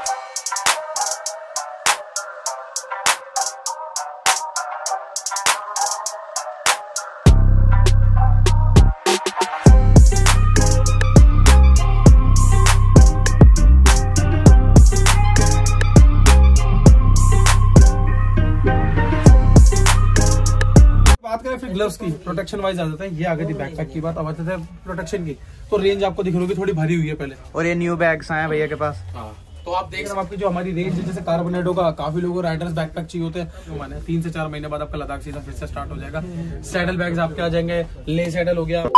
Gloves की protection wise आ जाता है। ये आ गई थी बैकपैक की बात। अब आते थे प्रोटेक्शन की, तो रेंज आपको दिख रही होगी थोड़ी भारी हुई है पहले, और ये न्यू बैग्स आए भैया के पास। हाँ, तो आप देख रहे हैं आपकी जो हमारी रेंज है, जैसे कार्बोनेटो का काफी लोगों को राइडर्स बैकपैक चाहिए होते हैं। माने 3 से 4 महीने बाद आपका लद्दाख सीजन फिर से स्टार्ट हो जाएगा। सैडल बैग्स आपके आ जाएंगे, ले सैडल हो गया।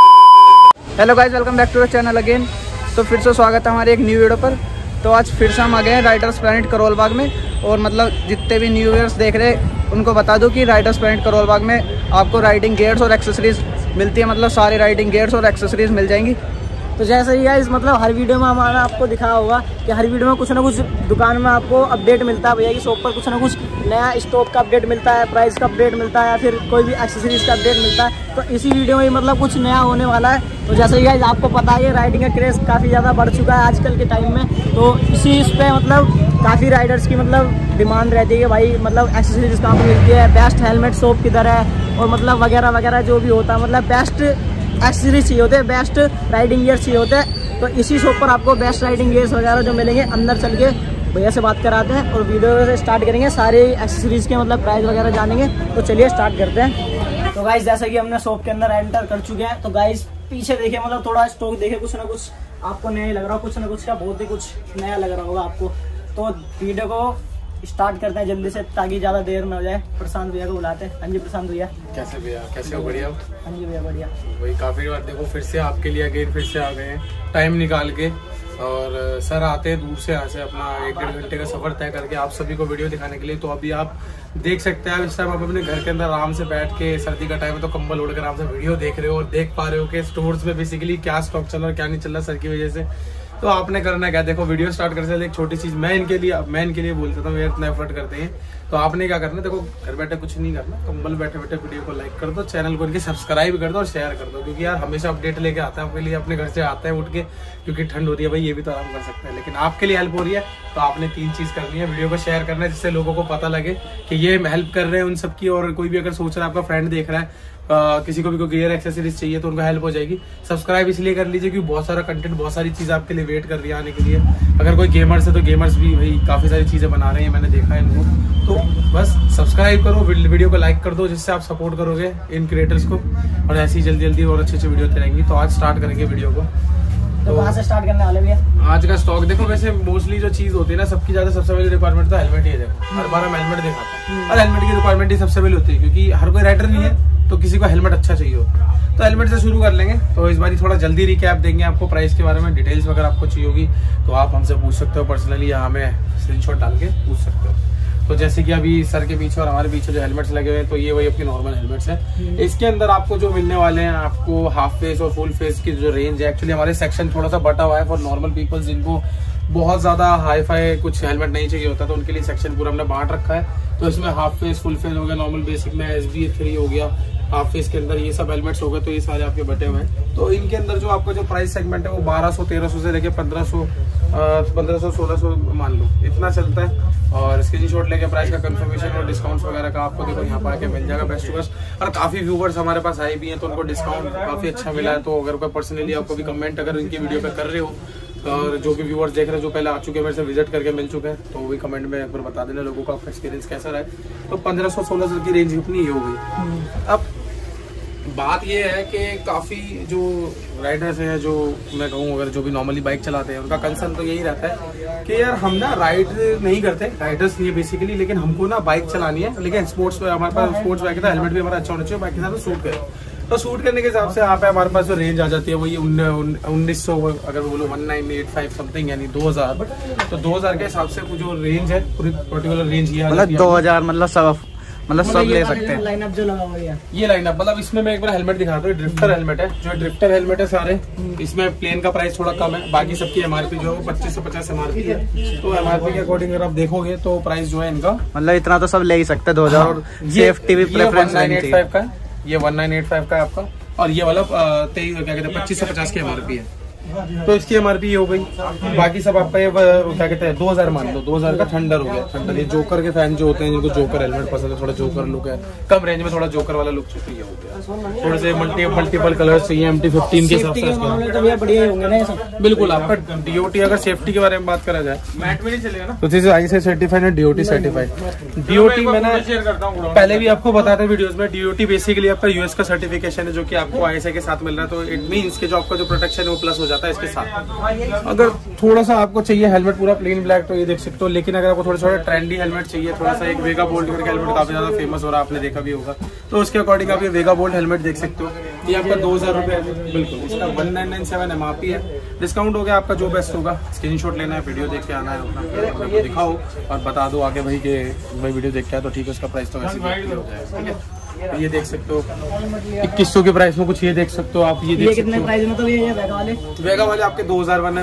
Hello guys, welcome back to the channel again. तो फिर से स्वागत है हमारे एक न्यू वीडियो पर। तो आज फिर से हम आ गए हैं राइडर्स प्लैनेट करोल बाग में। और मतलब जितने भी न्यू ईयर्स देख रहे हैं उनको बता दूं कि राइडर्स प्लैनेट करोल बाग में आपको राइडिंग गियर्स और एक्सेसरीज मिलती है। मतलब सारी राइडिंग गियर्स और एक्सेसरीज मिल जाएंगी। तो जैसे ही गाइस मतलब हर वीडियो में हमारा आपको दिखाया होगा कि हर वीडियो में कुछ ना कुछ दुकान में आपको अपडेट मिलता है। भैया की शॉप पर कुछ ना कुछ नया स्टॉक का अपडेट मिलता है, प्राइस का अपडेट मिलता है, या फिर कोई भी एक्सेसरीज का अपडेट मिलता है। तो इसी वीडियो में मतलब कुछ नया होने वाला है। तो जैसे ही गाइस आपको पता है राइडिंग का क्रेज़ काफ़ी ज़्यादा बढ़ चुका है आजकल के टाइम में। तो इसी इस पर मतलब काफ़ी राइडर्स की मतलब डिमांड रहती है कि भाई मतलब एक्सेसरीज कहाँ पर मिलती है, बेस्ट हेलमेट शॉप किधर है, और मतलब वगैरह वगैरह जो भी होता है, मतलब बेस्ट एक्सेसरीज चाहिए होते हैं, बेस्ट राइडिंग गियर चाहिए होते हैं। तो इसी शॉप पर आपको बेस्ट राइडिंग गियर्स वगैरह जो मिलेंगे, अंदर चल के भैया से बात कराते हैं और वीडियो से स्टार्ट करेंगे। सारे एक्सेसरीज के मतलब प्राइस वगैरह जानेंगे। तो चलिए स्टार्ट करते हैं। तो गाइस जैसे कि हमने शॉप के अंदर एंटर कर चुके हैं, तो गाइस पीछे देखिए मतलब थोड़ा स्टॉक देखे, कुछ ना कुछ आपको नया लग रहा हो, कुछ ना कुछ का बहुत ही कुछ नया लग रहा होगा आपको। तो वीडियो को स्टार्ट करते हैं जल्दी से ताकि ज़्यादा देर न हो जाए। प्रशांत भैया को बुलाते हैं। हाँ जी प्रशांत भैया, कैसे भैया, कैसे हो? बढ़िया। हाँ जी भैया बढ़िया। वही काफी बार देखो फिर से आपके लिए अगेन फिर से आ गए हैं टाइम निकाल के। और सर आते हैं दूर से, यहाँ से अपना 1-1.5 घंटे का सफर तय करके आप सभी को वीडियो दिखाने के लिए। तो अभी आप देख सकते हैं, इस टाइम आप अपने घर के अंदर आराम से बैठ के, सर्दी का टाइम है तो कंबल ओढ़ कर आराम से वीडियो देख रहे हो और देख पा रहे हो कि स्टोर्स में बेसिकली क्या स्टॉक चल रहा है क्या नहीं चल रहा सर की वजह से। तो आपने करना क्या, देखो वीडियो स्टार्ट करने से एक छोटी चीज मैं इनके लिए बोलता था, इतना एफर्ट करते हैं। तो आपने क्या करना, देखो घर बैठे कुछ नहीं करना, कंबल बैठे बैठे वीडियो को लाइक कर दो, चैनल को इनके सब्सक्राइब कर दो और शेयर कर दो। क्योंकि यार हमेशा अपडेट लेके आता है आपके लिए, अपने घर से आता है उठ के, क्योंकि ठंड होती है भाई, ये भी तो आराम कर सकते हैं। लेकिन आपके लिए हेल्प हो रही है तो आपने 3 चीज करनी है। वीडियो को शेयर करना है जिससे लोगों को पता लगे कि ये हेल्प कर रहे हैं उन सबकी। और कोई भी अगर सोच रहा है, आपका फ्रेंड देख रहा है, किसी को भी कोई गियर एक्सेसरीज चाहिए तो उनको हेल्प हो जाएगी। सब्सक्राइब इसलिए कर लीजिए क्योंकि बहुत सारा कंटेंट, बहुत सारी चीज़ आपके लिए वेट कर रही है आने के लिए। अगर कोई गेमर्स है तो गेमर्स भी भाई काफ़ी सारी चीज़ें बना रहे हैं, मैंने देखा है इनको। तो बस सब्सक्राइब करो, वीडियो को लाइक कर दो, जिससे आप सपोर्ट करोगे इन क्रिएटर्स को। और ऐसी जल्दी जल्दी और अच्छी अच्छी वीडियो रहेंगी। तो आज स्टार्ट करेंगे वीडियो को। तो कहाँ से स्टार्ट करने वाले भैया? आज का स्टॉक देखो, वैसे मोस्टली जो चीज होती है ना सबकी ज्यादा सबसे पहले रिक्वायरमेंट तो हेलमेट ही है। देखो हर बार हम हेलमेट दिखाते हैं और हेलमेट की रिक्वायरमेंट ही सबसे पहले होती है, क्योंकि हर कोई राइडर नहीं है तो किसी को हेलमेट अच्छा चाहिए होता है। तो हेलमेट से शुरू कर लेंगे। तो इस बार थोड़ा जल्दी रिकैप देंगे आपको प्राइस के बारे में, डिटेल्स वगैरह आपको चाहिए होगी तो आप हमसे पूछ सकते हो पर्सनली, या हमें स्क्रीनशॉट डाल के पूछ सकते हो। तो जैसे कि अभी सर के पीछे और हमारे पीछे जो हेलमेट्स लगे हुए हैं, तो ये वही अपनी नॉर्मल हेलमेट्स है। इसके अंदर आपको जो मिलने वाले हैं, आपको हाफ फेस और फुल फेस की जो रेंज है, एक्चुअली हमारे सेक्शन थोड़ा सा बटा हुआ है फॉर नॉर्मल पीपल जिनको बहुत ज्यादा हाई फाई कुछ हेलमेट नहीं चाहिए होता, तो उनके लिए सेक्शन पूरा हमने बांट रखा है। तो इसमें हाफ फेस, फुल फेस हो गया, नॉर्मल बेसिक में SB3 हो गया, हाफ फेस के अंदर ये सब हेलमेट्स हो गए। तो ये सारे आपके बटे हुए हैं। तो इनके अंदर जो आपका जो प्राइस सेगमेंट है वो 1200-1300 से लेके 1500-1600 मान लो इतना चलता है। और स्क्रीनशॉट लेके प्राइस का कंफर्मेशन और डिस्काउंट्स वगैरह का आपको देखो यहाँ पर आके मिल जाएगा बेस्ट टू बेस्ट। और काफी व्यूवर्स हमारे पास आए भी हैं तो उनको डिस्काउंट काफी अच्छा मिला है। तो अगर कोई पर्सनली आपको भी कमेंट अगर इनकी वीडियो पे कर रहे हो, और जो भी व्यूअर्स देख रहे हैं जो पहले आ चुके हैं, मेरे से विजिट करके मिल चुके हैं, तो वो भी कमेंट में एक बार बता देना लोगों का आपका एक्सपीरियंस कैसा रहा है। तो 1500-1600 की रेंज इतनी ही हो गई। अब बात ये है कि काफ़ी जो राइडर्स हैं, जो मैं कहूँ अगर जो भी नॉर्मली बाइक चलाते हैं, उनका कंसर्न तो यही रहता है कि यार हम ना राइड नहीं करते, राइडर्स नहीं है बेसिकली, लेकिन हमको ना बाइक चलानी है। लेकिन स्पोर्ट्स हमारे पास स्पोर्ट्स बाइक है, हेलमेट भी हमारा अच्छा होना चाहिए, बाइक के साथ सूट करे। तो शूट करने के हिसाब से यहाँ पे हमारे पास जो रेंज आ जाती है वो ये 1900, अगर बोलो 1985 समथिंग, यानी 2000। तो 2000 के हिसाब से जो रेंज है पूरी पर्टिकुलर रेंज ये मतलब 2000 मतलब सब ले सकते हैं। लाइनअप जो लगा हुआ है ये लाइनअप, मतलब इसमें मैं एक बार हेलमेट दिखाता हूँ। ड्रिफ्टर हेलमेट है, जो ड्रिफ्टर हेलमेट है सारे, इसमें प्लेन का प्राइस थोड़ा कम है, बाकी सबकी MRP जो है वो 2550 MRP है। तो MRP के अकॉर्डिंग अगर आप देखोगे तो प्राइस जो है इनका मतलब इतना तो सब ले ही सकते हैं 2000। और सेफ्टी भी प्रेफरेंस 1985 का है, ये 1985 का है आपका। और ये वाला क्या कहते हैं 2550 की MRP है। तो इसकी MRP ये हो गई। बाकी सब आपका ये क्या कहते हैं 2000 मान लो, 2000 का थंडर हो गया। थंडर ये जोकर के फैन जो होते हैं, जिनको जोकर हेलमेट पसंद है, थोड़ा जोकर लुक है, कम रेंज में थोड़ा जोकर वाला लुक चाहिए हो गया। थोड़े से मल्टीपल कलर्स चाहिए MT-15 के हिसाब से बढ़िया होंगे ना सब। बिल्कुल। आपका DOT अगर सेफ्टी के बारे में बात करा जाए, मैट में नहीं चलेगा ना, तो दिस इज ISA सर्टिफाइड है, DOT सर्टिफाइड। DOT मैंने पहले भी आपको बताया था वीडियोस में, DOT बेसिकली आपका US का सर्टिफिकेशन है जो कि आपको ISA के साथ मिल रहा है। तो इट मींस कि जो आपका जो प्रोटेक्शन है वो प्लस हो जाता है इसके साथ। अगर थोड़ा सा आपको चाहिए हेलमेट पूरा प्लेन ब्लैक तो ये देख सकते हो, लेकिन अगर आपको थोड़ा ट्रेंडी हेलमेट चाहिए, थोड़ा सा एक वेगा बोल्ट करके हेलमेट काफी ज्यादा फेमस हो रहा है, आपने देखा भी होगा, तो उसके अकॉर्डिंग आप ये वेगा बोल्ट हेलमेट देख सकते हो। ये आपका 2000 रुपए बिल्कुल, इसका 1997 MRP है। डिस्काउंट हो गया आपका, जो बेस्ट होगा स्क्रीनशॉट लेना है, वीडियो देख के आना है, अपना दिखाओ और बता दो आगे भाई कि भाई वीडियो देख के आया तो ठीक है, उसका प्राइस तो वैसे ही हो जाएगा। ठीक है, ये देख सकते हो 2100 के प्राइस में कुछ ये देख सकते हो आप। ये देख कितने प्राइस में? तो ये वेगा वाले आपके 2001 है,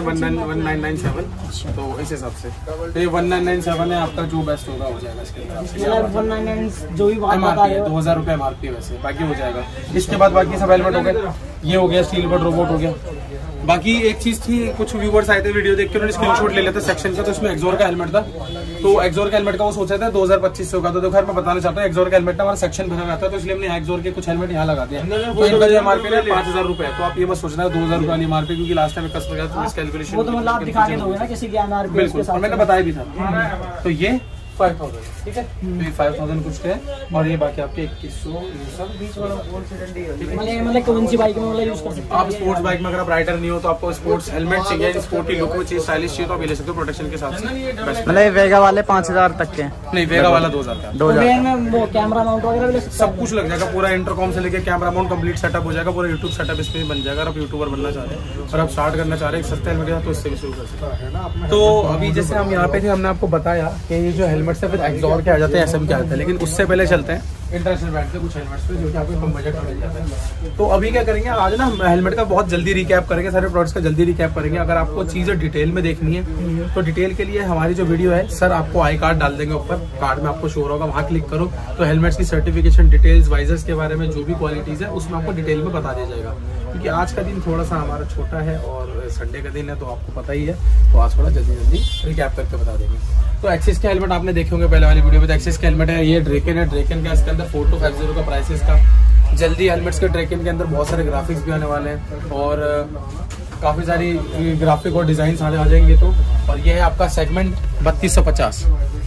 1997, तो इस हिसाब से तो ये 1997 है आपका, जो बेस्ट होगा हो जाएगा इसके अंदर। 1999 जो भी MRP है, 2000 रुपए MRP है वैसे, बाकी हो जाएगा। इसके बाद बाकी सब हेलमेट हो गए, ये हो गया स्टील बर्ड रोबोट हो गया। बाकी एक चीज थी, कुछ व्यूवर्स आए थे वीडियो देख के, उन्होंने स्क्रीनशॉट ले लेते सेक्शन का, तो इसमें एक्सोर का हेलमेट था। तो एक्सोर का हेलमेट का वो सोचा था 2025 का, तो देखो मैं बताना चाहता हूँ एक्सोर का हेलमेट हमारा सेक्शन भरा रहता है, तो इसलिए हमने एक्सोर के कुछ हेलमेट यहाँ लगा दिया। तो इनका जो MRP है 5000 रुपए है, तो आप ये बस सोचना है 2000 रुपए वाली MRP, क्योंकि लास्ट टाइम कस्टमर का तो कैलकुलेशन वो तो मतलब आप दिखा के दोगे ना किसी की MRP। बिल्कुल, मैंने बताया भी था। तो ये 5000, ठीक है, तो ये 5000 कुछ है, और ये बाकी आपके 2100 बीच वाला मतलब कौन सी बाइक में मतलब यूज कर सकते हैं आप? स्पोर्ट्स बाइक में अगर आप राइडर नहीं हो तो आपको स्पोर्ट्स हेलमेट चाहिए, स्पोर्टी लुक में चाहिए, स्टाइलिश चाहिए, तो आप ले सकते हो प्रोटेक्शन के साथ। मतलब वेगा वाले 5000 तक के? नहीं, वेगा वाला 2000 का। 2000 में वो कैमरा माउंट वगैरह सब कुछ लग जाएगा, पूरा इंटरकॉम से लेके कैमरा माउंट कंप्लीट सेटअप हो जाएगा, पूरा यूट्यूब सेटअप इसमें बन जाएगा। आप यूट्यूबर बनना चाह रहे हैं और आप स्टार्ट करना चाह रहे हैं सस्ते हेलमेट के साथ, तो इससे भी शुरू कर सकते हैं। तो अभी जैसे हम यहाँ पे थे, हमने आपको बताया कि ये जो हेलमेट से फिर एक्सोर के आ जाते हैं, SM के आते हैं, लेकिन उससे पहले चलते हैं इंटरनेशनल ब्रांड से कुछ हेलमेट्स पे जो कि आपको कम बजट में मिल जाता है। तो अभी क्या करेंगे, आज ना हेलमेट का बहुत जल्दी रिकैप करेंगे, सारे प्रोडक्ट्स का जल्दी रिकैप करेंगे। अगर आपको चीजें डिटेल में देखनी है तो डिटेल के लिए हमारी जो वीडियो है सर, आपको आई कार्ड डाल देंगे ऊपर, कार्ड में आपको शो होगा, वहाँ क्लिक करो तो हेलमेट्स की सर्टिफिकेशन डिटेल्स, वाइजर्स के बारे में जो भी क्वालिटीज है उसमें आपको डिटेल में बता दिया जाएगा। क्योंकि आज का दिन थोड़ा सा हमारा छोटा है और संडे का दिन है, तो आपको पता ही है, तो आज थोड़ा जल्दी रिकैप करके बता देंगे। तो एक्सिस के हेलमेट आपने देखे होंगे पहले वाली वीडियो में, तो एक्सिस के हेलमेट है, ये ड्रेकन है, ड्रेकन का इसके अंदर 4250 का प्राइस है इसका। जल्दी हेलमेट्स के ड्रेकन के अंदर बहुत सारे ग्राफिक्स भी आने वाले हैं और काफी सारी ग्राफिक और डिजाइन सारे आ जाएंगे। तो और ये है आपका सेगमेंट 3250।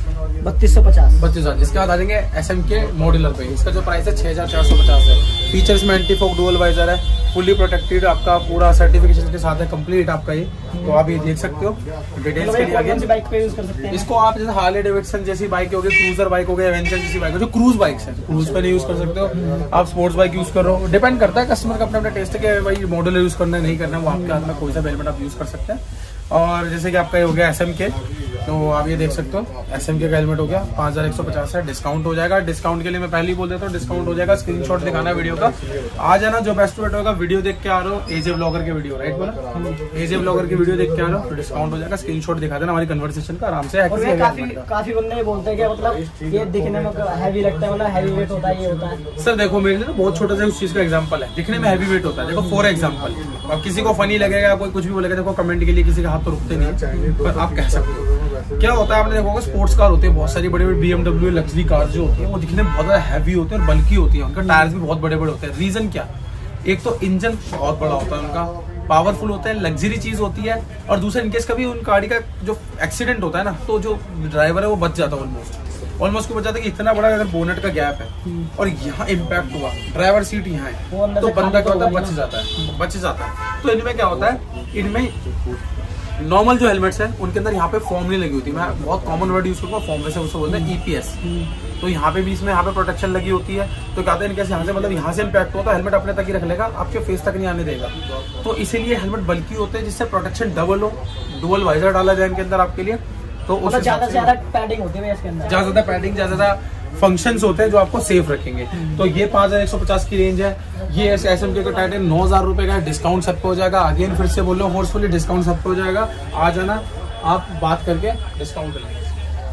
3250। इसके बाद आ जाएंगे SM के मॉड्यूलर पे, इसका जो प्राइस है 6450 है। फीचर्स में एंटी फॉग डुअल वाइजर है, फुली प्रोटेक्टेड, आपका पूरा सर्टिफिकेशन के साथ है कंप्लीट आपका ये। तो आप ये देख सकते हो डिटेल्स के लिए आगे बाइक पे यूज कर सकते हैं इसको आप। जैसे हार्ले डेविडसन जैसी बाइक हो गई, क्रूजर बाइक हो गई, एवेंजर जैसी बाइक हो, जो क्रूज बाइक है, क्रूज पे नहीं यूज कर सकते हो आप, स्पोर्ट्स बाइक यूज करो। डिपेंड करता है कस्टमर का अपना अपना टेस्ट है कि भाई मॉडल यूज करना है नहीं करना है, वो आपके हाथ में, कोई सा हेलमेट आप यूज कर सकते हैं। और जैसे कि आपका ये हो गया SM के, तो आप ये देख सकते हो SM के का हेलमेट हो गया 5150 है, डिस्काउंट हो जाएगा। डिस्काउंट के लिए मैं पहले ही बोल देता हूँ, डिस्काउंट हो जाएगा, स्क्रीनशॉट दिखाना है वीडियो का। आ जाना, जो बेस्ट रेट होगा, वीडियो देख के आ रहे हो, एजे ब्लॉगर के वीडियो, राइट बोला, एजे ब्लॉगर की वीडियो देख के आ रहे हो तो डिस्काउंट हो जाएगा। स्क्रीनशॉट दिखा देना, हमारी कन्वर्सेशन का आराम से। काफी बंदे बोलते हैं कि मतलब ये दिखने में हैवी लगता है, मतलब हैवी वेट होता है, ये होता है। सर देखो, मेरे लिए बहुत छोटा सा उस चीज का एग्जांपल है, दिखने में हैवी वेट होता है। देखो फॉर एग्जांपल, अब किसी को फनी लगेगा, कोई कुछ भी बोलेगा, देखो कमेंट के लिए किसी के हाथ तो रुकते नहीं, पर आप कह सकते हो क्या होता है। आपने देखोगे स्पोर्ट्स कार होती है, बहुत सारी बड़ी बड़ी BMW लग्जरी कार जो होती है, वो दिखने में बहुत ज्यादा हैवी होती है और बल्कि होती है, उनका टायर्स भी बहुत बड़े बड़े होते हैं। रीजन क्या, एक तो इंजन बहुत बड़ा होता है उनका, पावरफुल होता है, लग्जरी चीज होती है, और दूसरा इनकेस कभी उन गाड़ी का जो एक्सीडेंट होता है ना, तो जो ड्राइवर है वो बच जाता है ऑलमोस्ट को बच जाता है कि इतना बड़ा अगर बोनेट का गैप है और यहाँ इम्पैक्ट हुआ, ड्राइवर सीट यहाँ है, तो बंदा क्या होता है, बच जाता है। तो इनमें क्या होता है, इनमें नॉर्मल जो हेलमेट्स है उनके अंदर यहाँ पे फॉर्म नहीं लगी होती, मैं बहुत कॉमन वर्ड यूज करूँगा, फॉर्म वैसे उसको बोलते हैं EPS। तो यहाँ पे भी इसमें यहाँ पे प्रोटेक्शन लगी होती है, तो कहते हैं इनके यहाँ से मतलब यहाँ से इम्पैक्ट होता है, हेलमेट अपने तक ही रख लेगा, आपके फेस तक नहीं आने देगा। तो इसीलिए हेलमेट बल्कि होते हैं, जिससे प्रोटेक्शन डबल हो, डुअल वाइजर डाला जाए इनके अंदर आपके लिए। तो उससे ज्यादा से ज्यादा पैडिंग होती है इसके अंदर, ज्यादा पैडिंग, ज्यादा फंक्शंस होते हैं जो आपको सेफ रखेंगे। तो ये 5150 की रेंज है। ये SM के टाइटन 9000 रुपए का डिस्काउंट सब पे हो जाएगा। अगेन फिर से बोल रहा हूँ, फोर्सफुली डिस्काउंट सब पे हो जाएगा। आ जाना, आप बात करके डिस्काउंट लेंगे।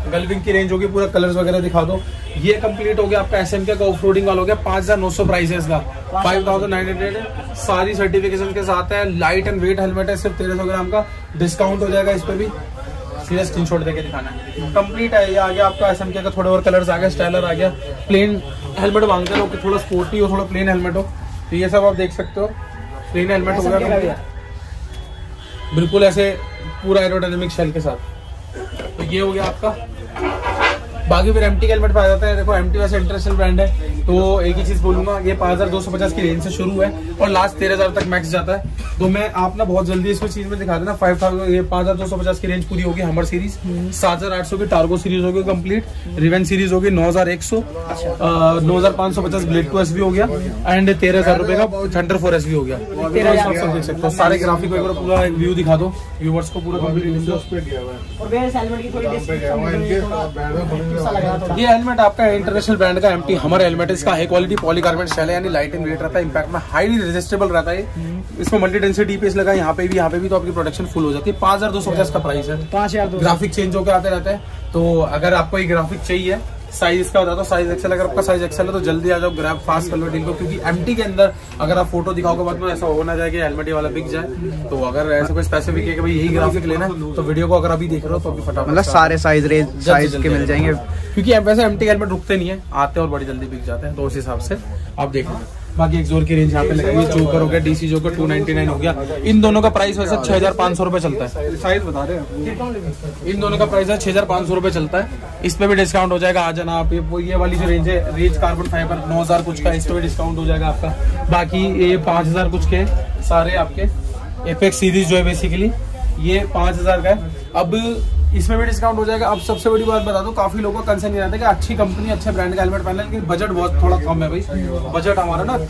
गलविंग की रेंज होगी, पूरा कलर्स वगैरह दिखा दो। ये कंप्लीट हो गया आपका SMK का ऑफ रोडिंग वाला हो गया, 5900 प्राइस है इसका, 5900 सारी सर्टिफिकेशन के साथ है। लाइट एंड वेट हेलमेट है, सिर्फ 1300 ग्राम का डिस्काउंट हो जाएगा इस पे भी। सीधा स्क्रीनशॉट देके दिखाना है। कंप्लीट है ये आ गया आपका SMK का, थोड़े और कलर्स आ गए, स्टाइलर आ गया। प्लेन हेलमेट मांगते हो कि थोड़ा स्पोर्टी हो, थोड़ा प्लेन हेलमेट हो, तो ये सब आप देख सकते हो। प्लेन हेलमेट हो गया बिल्कुल ऐसे पूरा एरोडायनेमिक शेल के साथ। तो ये हो गया आपका। बाकी फिर MT के हेलमेट पाया जाता है। देखो MT वैसे इंटरनेशनल ब्रांड है, तो एक ही चीज बोलूंगा, ये 5250 की रेंज से शुरू है और लास्ट 13000 तक मैक्स जाता है। तो मैं आप ना बहुत जल्दी इसमें चीज में दिखा देना। 5250 की रेंज पूरी होगी। हमर सीरीज 7800 की टार्गो सीरीज होगी कंप्लीट, रिवेंज सीरीज होगी 9100, 9550 ब्लेड 2 SV हो गया एंड 13000 रुपए का थंडर 4 SV हो गया। सब देख सकते हो। सारे ग्राफिक वगैरह पूरा व्यू दिखा दो व्यूवर्स को, पूरा ये हेलमेट आपका इंटरनेशनल ब्रांड का MT हमर हेलमेट है। इसका हाई क्वालिटी पॉलीकार्बोनेट शेल है, यानी लाइट एंड वेट रहता है, इंपैक्ट में हाईली रेजिस्टेबल रहता है। इसमें मल्टी डेंसिटी पीस लगा, यहाँ पे भी तो आपकी प्रोटेक्शन फुल हो जाती है। 5250 का प्राइस है। 5200 ग्राफिक चेंज होकर आते रहते हैं। तो अगर आपको ये ग्राफिक चाहिए, साइज इसका बता दो, साइज XL। अगर आपका साइज XL है तो जल्दी आ जाओ, ग्रैब फास्ट कर लो डील को, क्योंकि MT के अंदर अगर आप फोटो दिखाओगे बाद में ऐसा हो ना जाए कि हेलमेट वाला बिक जाए। तो अगर ऐसा कोई स्पेसिफिक है कि भाई यही ग्राफिक लेना है, तो वीडियो को अगर अभी देख रहे हो तो अभी फटाफट मतलब सारे साइज के मिल जाएंगे, क्योंकि वैसे MT हेलमेट रुकते नहीं है, आते हैं और बड़ी जल्दी बिक जाते हैं। तो उस हिसाब से आप देख लो। बाकी एक्सोर की रेंज यहाँ पे लगाई है। जोकर हो गया, DC जोकर 299 हो गया। इन दोनों का प्राइस वैसे 6500 रुपए चलता है। साइज बता रहे हैं, इन दोनों का प्राइस है 6500 रुपए चलता है। इस पे भी डिस्काउंट हो जाएगा, आ जाना आप। ये वाली जो रेंज है रेंज कार्बन फाइबर 9000 कुछ का, इस पे भी डिस्काउंट हो जाएगा आपका। बाकी ये 5000 कुछ के सारे आपके एपेक्स सीरीज जो है बेसिकली ये 5000 का है। अब इसमें भी डिस्काउंट हो जाएगा। अब सबसे बड़ी बात बता दो, काफी लोगों का कंसर्न ये रहता है कि अच्छी कंपनी अच्छे ब्रांड का हेलमेट पहनना है, लेकिन बजट बहुत थोड़ा कम है भाई। बजट हमारा ना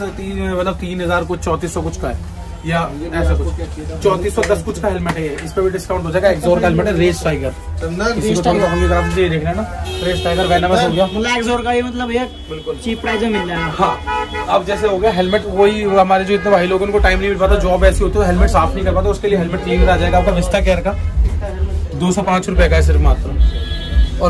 3000 कुछ 3400 कुछ का है, या ऐसा कुछ 3410 कुछ का हेलमेट है। इस पे भी डिस्काउंट हो जाएगा। एक्सोर का हेलमेट है, रेस टाइगर। किसी को हमें तरफ से देख रहे हैं ना, रेस टाइगर वेनमस हो गया। मतलब एक्सोर का ये मतलब ये बिल्कुल चीप प्राइस में मिल जाएगा। हाँ, अब जैसे हो गया हेलमेट, वही हमारे जो इतने भाई लोगों को टाइम नहीं मिल पाता, जॉब ऐसी होती है हेलमेट साफ नहीं कर पाते, उसके लिए हेलमेट क्लीनर आ जाएगा आपका विस्टा केयर का। 205 रुपए का है सिर्फ मात्र, और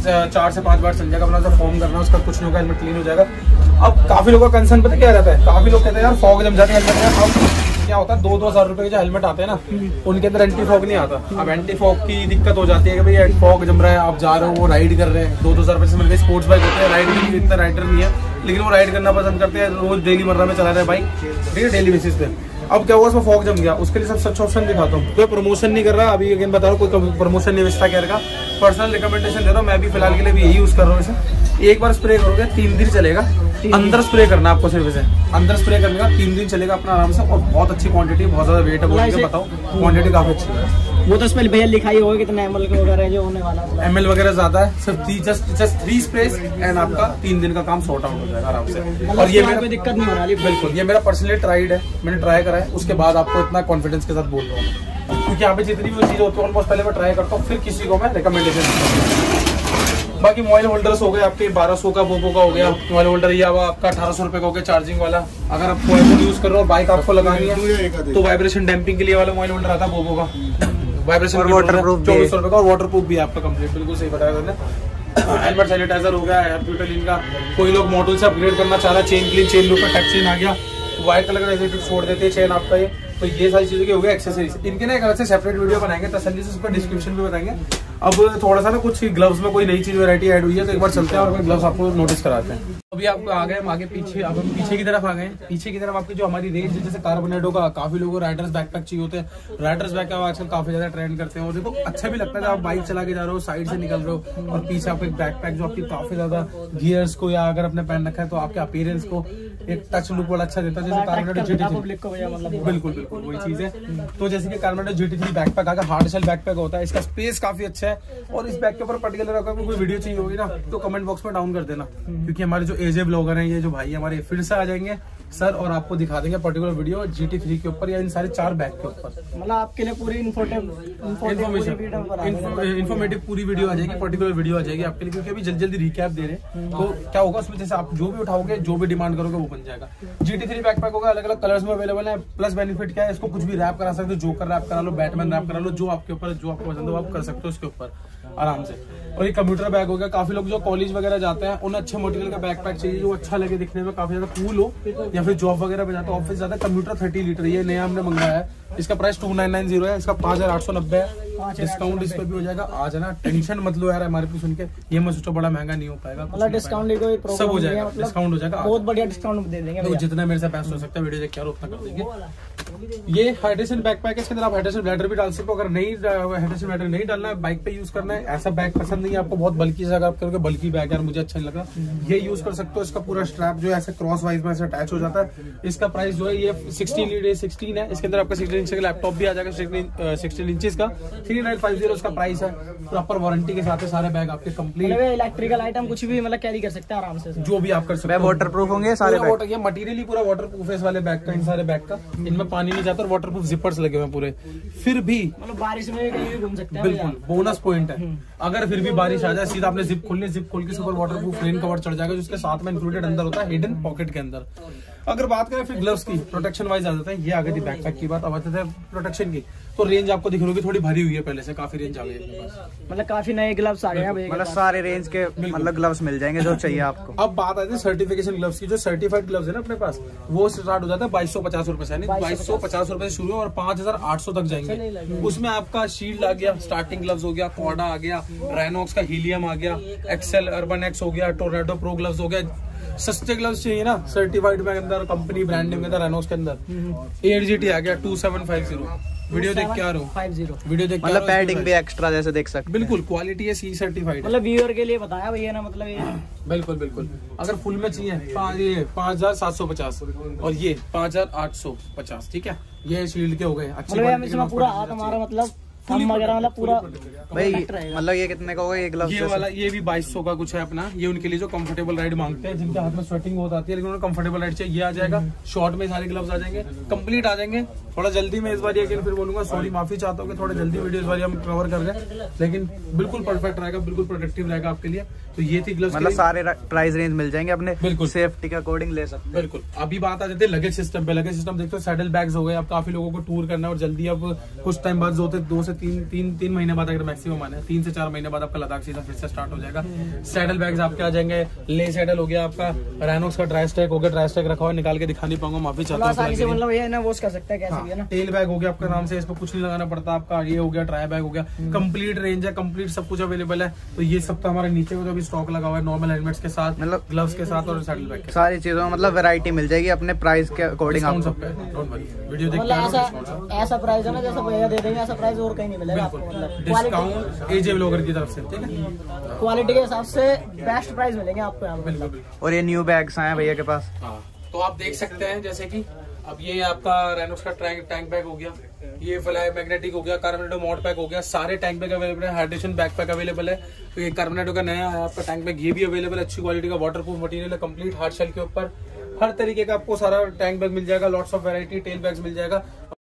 4 से 5 बार चल जाएगा। अपना जो फॉर्म करना है उसका कुछ नहीं होगा, हेलमेट क्लीन हो जाएगा। अब काफी लोगों का कंसर्न पता क्या रहता है, काफी लोग कहते हैं यार फॉग जम जाती है हेलमेट में। अब क्या होता है, 2-2 हजार रुपए के जो हेलमेट आते हैं ना, उनके अंदर एंटी फॉग नहीं आता। अब एंटी फॉग की दिक्कत हो जाती है कि भाई फॉग जम रहा है, आप जा रहे हो, वो राइड कर रहे हैं, 2-2 हजार रुपए से मिल गए। स्पोर्ट्स बाइक होते हैं, राइड भी इतना राइडर नहीं है, लेकिन वो राइड करना पसंद करते हैं, रोज डेली मर्रा में चला रहे हैं बाइक, ठीक है, डेली बेसिस पे। अब क्या हुआ, उसमें फॉग जम गया, उसके लिए सबसे अच्छा ऑप्शन दिखाता हूँ। कोई प्रमोशन नहीं कर रहा, अभी अगेन बता रहा हूँ, कोई प्रमोशन नहीं विस्टा केयर का, पर्सनल रिकमेंडेशन दे रहा हूँ। मैं भी फिलहाल के लिए भी यही यूज कर रहा हूँ इसे। एक बार स्प्रे करोगे 3 दिन चलेगा। अंदर स्प्रे करना आपको, सिर्फ इसे अंदर स्प्रे करने का 3 दिन चलेगा अपना आराम से, और बहुत अच्छी क्वांटिटी, बहुत ज्यादा वेट है, बोल के बताओ क्वांटिटी काफी अच्छी है। वो तो पहले भैया लिखाई होगा कितना ML वगैरह जो होने वाला है। ML वगैरह ज्यादा है, सिर्फ जस्ट 3 स्प्रेस एंड आपका 3 दिन का काम सॉर्ट आउट हो जाएगा आराम से। और ये मेरा कोई दिक्कत नहीं हो रहा है, बिल्कुल। ये मेरा पर्सनली ट्राइड है, मैंने ट्राई करा है, उसके बाद आपको इतना कॉन्फिडेंस के साथ बोल रहा हूँ, क्योंकि यहाँ पे जितनी भी चीज होती है ऑलमोस्ट पहले मैं ट्राई करता हूँ, फिर किसी को मैं रिकमेंडेशन। बाकी मोबाइल होल्डर्स हो गए आपके 1200 का, बोबो का हो गया मोबाइल होल्डर, ये आपका 1800 रुपए का हो गया चार्जिंग वाला। अगर आप फोन यूज कर रहे हो, बाइक आपको लगानी है, तो वाइब्रेशन डैम्पिंग के लिए वाला मोबाइल होल्डर आता है बोबो का, वाइब्रेशन वाटरप्रूफ 2400 रुपए का, और वाटरप्रूफ भी आपका कंप्लीट, बिल्कुल सही बताया तुमने। हेलमेट सैनिटाइजर हो गया, एयर प्यूरिफायर इनका। कोई लोग मॉडल से अपग्रेड करना चाह रहा है, चेन क्लीन, चेन लूप में टच चेन आ गया, व्हाइट कलर का एटीट्यूड छोड़ देते हैं चेन आपका ये। तो ये सारी चीजों की हो गया एक्सेसरीज। इनके ना एक अलग से सेपरेट वीडियो बनाएंगे तसल्ली से, उस पर डिस्क्रिप्शन में बताएंगे। अब थोड़ा सा ना कुछ ग्लव्स में कोई नई चीज वैरायटी ऐड हुई है, तो एक बार चलते हैं और ग्लव्स आपको नोटिस कराते हैं। अभी आप आ गए, हम आगे पीछे, अब हम पीछे की तरफ आ गए। पीछे की तरफ आपकी जो हमारी रेंज है, जैसे कार्बोनेटो का, काफी लोगों को राइडर्स बैकपैक चाहिए होते हैं। राइडर्स बैकपैक आजकल काफी ज्यादा ट्रेंड करते हैं, और देखो अच्छा भी लगता है जब आप बाइक चला के जा रहे हो, साइड से निकल रहे हो, और पीछे आपको एक बैकपैक जो आपकी काफी ज्यादा गियर्स को या अगर अपने पहन रखा है तो आपके अपीयरेंस को एक टच लुक बड़ा अच्छा देता है। जैसे कार्बोनेटो GT3, बिल्कुल बिल्कुल वही चीज है। तो जैसे कि कार्बोनेटो GT3 बैकपैक आकर हार्ड शेल बैकपैक होता है, इसका स्पेस काफी अच्छा है। और इस बैग के ऊपर पर्टिकुलर अगर कोई वीडियो चाहिए होगी ना, तो कमेंट बॉक्स में डाउन कर देना, क्योंकि हमारे जो एजे ब्लॉगर हैं, ये जो भाई हमारे फिर से आ जाएंगे सर और आपको दिखा देंगे पर्टिकुलर वीडियो GT3 के ऊपर या इन सारे 4 बैग के ऊपर। मतलब आपके लिए पूरी इन्फॉर्मेटिव पूरी वीडियो आ जाएगी, पर्टिकुलर वीडियो आ जाएगी आपके लिए, क्योंकि अभी जल्दी रिकैप दे रहे हैं। तो क्या होगा उसमें, जैसे आप जो भी उठाओगे, जो भी डिमांड करोगे वो बन जाएगा। GT3 बैकपैक होगा, अलग अलग कलर्स में अवेलेबल है। प्लस बेनिफिट क्या है, इसको कुछ भी रैप करा सकते हो, जोकर रैप करा लो, बैटमैन रैप करा लो, जो आपके ऊपर, जो आपको पसंद हो आप कर सकते हो उसके ऊपर आराम से। और ये कंप्यूटर बैग हो गया, काफी लोग जो कॉलेज वगैरह जाते हैं उन्हें अच्छे मटेरियल का बैकपैक चाहिए, जो अच्छा लगे दिखने में, काफी ज्यादा कूल हो, या फिर जॉब वगैरह पे जाते हो, ऑफिस ज्यादा। कंप्यूटर 30 लीटर ये नया हमने मंगाया है, इसका प्राइस 2990 है, इसका 5890 है। डिस्काउंट इस पर भी हो जाएगा। आ जाना, टेंशन मत लो यार MRP सुन के, ये मैं सोचो बड़ा महंगा नहीं हो पाएगा, मतलब डिस्काउंट कोई प्रॉब्लम सब हो जाएगा, डिस्काउंट हो जाएगा, बहुत बढ़िया डिस्काउंट दे देंगे। तो जितना मेरे से बेस्ट हो सकता है वीडियो देख के उतना कर देंगे। ये हाइड्रेशन बैकपैक है, इसके अंदर आप हाइड्रेशन ब्लैडर भी डाल सकते हो। अगर नहीं हाइड्रेशन ब्लैडर नहीं डालना है, बाइक पे यूज करना है, ऐसा बैग पसंद नहीं है आपको बहुत बल्कि से, अगर आप करोगे बल्कि बैग यार मुझे अच्छा नहीं लगा, ये यूज कर सकते हो। इसका पूरा स्ट्रैप जो है ऐसे क्रॉस वाइज में ऐसे अटैच हो जाता है। इसका प्राइस जो है ये 16 है, इसके अंदर आपका 16 इंच का लैपटॉप भी आ जाएगा, 16 इंचेस का 3950 इसका प्राइस है। प्रॉपर वारंटी के साथ सारे बैग आपके कंप्लीट, इलेक्ट्रिकल आइटम कुछ भी मतलब कैरी कर सकते हैं आराम से, जो भी आप कर सकते हो। वाटर प्रूफ होंगे सारे बैग, ये मटेरियल ही पूरा वाटर प्रूफ है इस वाले बैग का, इन सारे बैग का, इनमें पानी नहीं जाता और वाटर प्रूफ जिपर्स लगे हुए हैं पूरे। फिर भी मतलब बारिश में कहीं भी घूम सकते हैं, बिल्कुल बोनस पॉइंट है। अगर फिर भी बारिश आ जाए, सीधा आपने जिप खोलनी, जिप खोल के ऊपर वाटर प्रूफ रेन कवर चढ़ जाएगा, जिसके साथ में इंक्लूडेड अंदर होता है हिडन पॉकेट के अंदर। अगर बात करें फिर ग्लव्स की, प्रोटेक्शन वाइज आ जाता है। ये आ गई थी बैकपैक की बात, अब आते थे प्रोटेक्शन की। तो रेंज आपको दिख रही होगी थोड़ी भरी हुई है, पहले से काफी रेंज आ गई है, मतलब काफी नए ग्लव्स आ गए हैं, मतलब सारे रेंज के मतलब ग्लव्स मिल जाएंगे जो चाहिए आपको। अब बात आती है सर्टिफिकेशन ग्लव्स की। जो सर्टिफाइड ग्लव्स है ना अपने पास, वो स्टार्ट हो जाता है 2250 रुपए से, यानी 2250 रुपए से शुरू है और 5800 तक जाएंगे। उसमें आपका शील्ड आ गया, स्टार्टिंग ग्लव्स हो गया, कॉर्डा आ गया, रेनॉक्स का हीलियम आ गया, एक्सेल अर्बन एक्स हो गया, टोर्नेडो प्रो ग्लव्स हो गया। सस्ते ग्लव्स चाहिए ना सर्टिफाइड में अंदर, कंपनी ब्रांड नेम के अंदर, रेनॉक्स के अंदर 8GT आ गया 2750। वीडियो देख के आ रहा हूँ, वीडियो देख, मतलब पैडिंग भी एक्स्ट्रा जैसे देख सकते, बिल्कुल क्वालिटी है, C सर्टिफाइड, मतलब व्यूअर के लिए बताया भैया ना, मतलब ये बिल्कुल बिल्कुल। अगर फुल में चाहिए ये 5750 और ये 5850, ठीक है। ये शील्ड के हो गए, अच्छे पूरा हाथ हमारा मतलब मतलब पूरा भाई, मतलब ये कितने का होगा ये ग्लव्स? ये वाला ये भी 2200 का कुछ है अपना। ये उनके लिए जो कंफर्टेबल राइड मांगते हैं, जिनके हाथ में स्वेटिंग बहुत आती है लेकिन उन्हें कंफर्टेबल राइड चाहिए, ये आ जाएगा। शॉर्ट में सारे ग्लव्स आ जाएंगे, कंप्लीट आ जाएंगे। थोड़ा जल्दी में इस बार ये फिर बोलूंगा, सॉरी माफी चाहता हूँ कि थोड़ा जल्दी वीडियो इस बार हम कवर कर रहे हैं, लेकिन बिल्कुल परफेक्ट रहेगा, बिल्कुल प्रोटेक्टिव रहेगा आपके लिए। तो ये थी ग्लव्स, मतलब सारे प्राइस रेंज मिल जाएंगे अपने, बिल्कुल सेफ्टी के अकॉर्डिंग ले सकते हैं। बिल्कुल। अभी बात आ जाती है लगेज सिस्टम पे। लगेज सिस्टम देखते हो, सैडल बैग्स हो गए। अब काफी लोगों को टूर करना है और जल्दी, अब कुछ टाइम बाद होते 2 से 3 महीने बाद, अगर मैक्सिमम आने 3 से 4 महीने बाद आपका लद्दाख सीजन फिर से स्टार्ट हो जाएगा। सैडल बैग्स आपके आ जाएंगे। ले सैडल हो गया आपका, रेनॉक्स का ड्राई स्टैक हो गया, ड्राई स्टैक रखा हुआ निकाल के दिखा नहीं पाऊंगा, माफी चाहता हूँ। मतलब ये ना वॉश कर सकते हैं कैसे भी है ना। टेल बैग हो गया आपका नाम से, इस पर कुछ नहीं लगाना पड़ता आपका। ये हो गया ट्राई बैग हो गया, कंप्लीट रेंज है, कंप्लीट सब कुछ अवेलेबल है। तो ये सब तो हमारे नीचे जो भी स्टॉक लगा हुआ है, नॉर्मल हेलमेट्स के साथ, मतलब ग्लव्स के साथ और सैडल बैग के सारी चीजों में मतलब वैरायटी मिल जाएगी अपने प्राइस के अकॉर्डिंग आपको। वीडियो देख के ऐसा प्राइस है ना, जैसा भैया दे देंगे ऐसा प्राइस और कहीं नहीं मिलेगा आपको, मतलब डिस्काउंट एजे व्लॉगर की तरफ से, ठीक है। क्वालिटी के हिसाब से बेस्ट प्राइस मिलेंगे आपको यहाँ पे। बिल्कुल। और ये न्यू बैग्स आए हैं भैया के पास, तो आप देख सकते हैं जैसे कि अब ये आपका रेनॉक्स का टैंक बैग हो गया, ये फ्लाई मैग्नेटिक हो गया, कार्बोनेटो मॉड पैक हो गया, सारे टैंक बैग अवेलेबल है। हाइड्रेशन बैकपैक अवेलेबल है। तो ये कार्बोनेटो का नया है आपका टैंक बैग, ये भी अवेलेबल है। अच्छी क्वालिटी का वाटरप्रूफ मटेरियल है, कंप्लीट हार्ड शेल के ऊपर हर तरीके का आपको सारा टैंक बैग मिल जाएगा। Lots of variety tail bags मिल जाएगा।